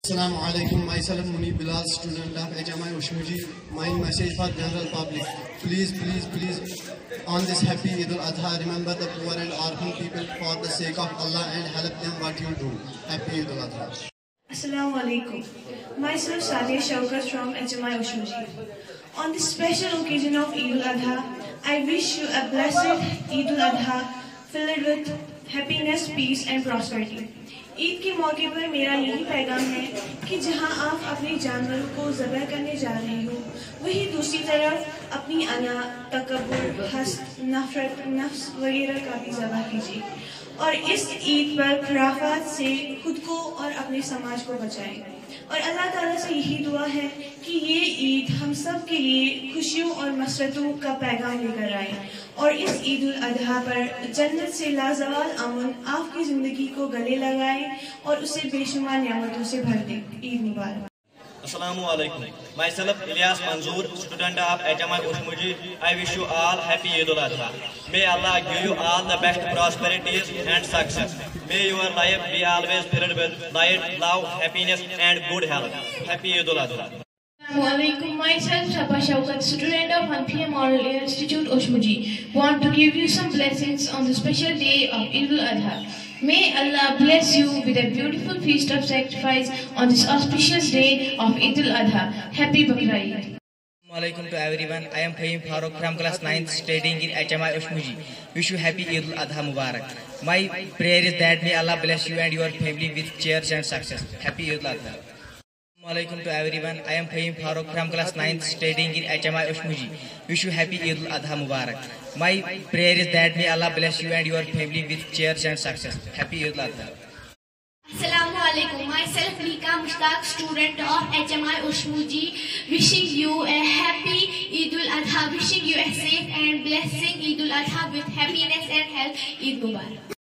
Assalamu alaikum. Myself Munib Bilal, student of HMI Ushmuji. My message for general public. Please, on this happy Eid al-Adha, remember the poor and orphan people for the sake of Allah and help them what you do. Happy Eid al-Adha. Assalamu alaikum. Myself Sadia Shaukat from HMI Ushmuji. On this special occasion of Eid al-Adha, I wish you a blessed Eid al-Adha filled with happiness, peace and prosperity. Eid के मौके पर मेरा यही पैगाम है कि जहां आप अपने जानवरों को ज़बह करने जा रहे हो, वही दूसरी तरफ अपनी अना, तकब्बुर, हस्द, नफरत, नफ्स वगैरह का भी ज़बह कीजिए और इस ईद पर खुराफात से खुद को और अपने समाज को बचाएं। और अल्लाह ताला से यही दुआ है कि ये ईद हम सब के लिए खुशियों और मसरतों का पैगाम लेकर आए और इस ईद उल अजहा पर जन्नत से लाजवाल अमन आपकी ज़िंदगी को गले लगाए और उसे बेशुमार नेमतों से भर दे। ईद मुबारक। Assalamu alaikum. Myself Ilyas Manzoor, student of HMI Ushmuji. I wish you all happy Eid al-Adha. May Allah give you all the best prosperities and success. May your life be always filled with light, love, happiness and good health. Happy Eid al-Adha. Assalamualaikum. Myself Sabah Shaukat, student of Hanfiya Model Institute Ushmuji, want to give you some blessings on the special day of Eid al-Adha. May Allah bless you with a beautiful feast of sacrifice on this auspicious day of Eid al-Adha. Happy Bakr Eid. Assalamu alaikum to everyone. I am Fahim Farooq from class 9th studying in HMI Ushmuji. Wish you happy Eid al-Adha Mubarak. My prayer is that may Allah bless you and your family with cheers and success. Happy Eid al-Adha. Assalamu alaikum to everyone. I am Fahim Farooq from class 9th studying in HMI Ushmuji. Wish you happy Eid al-Adha Mubarak. My prayer is that may Allah bless you and your family with cheers and success. Happy Eid al-Adha. Assalamu alaikum. Myself Lika Mushtaq, student of HMI Ushmuji, wishing you a happy Eid al-Adha, wishing you a safe and blessing Eid al-Adha with happiness and health. Eid Mubarak.